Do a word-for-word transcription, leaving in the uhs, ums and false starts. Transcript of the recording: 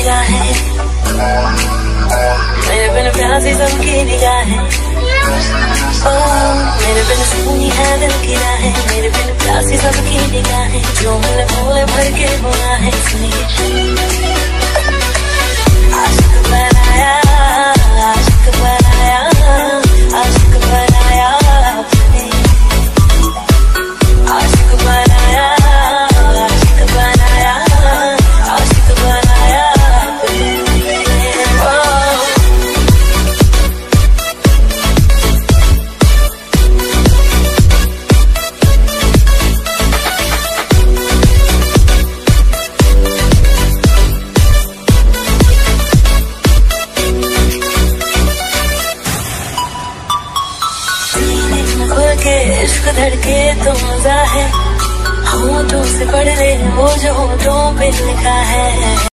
निगाहें, मेरे बिन प्यासी सबकी निगाहें, मेरे बिन सुनी है दिल की राहें, मेरे बिन प्यासी सबकी निगाहें, जो मैंने भोले भर के बुना है। सुनिए आशिक बनाया, आशिक बनाया, आशिक बनाया आपने, आशिक बनाया, आशिक बनाया, आशिक बनाया आपने। के इश्क धड़के तो मजा है, होठों से पढ़ ले वो जो होठों पे लिखा है।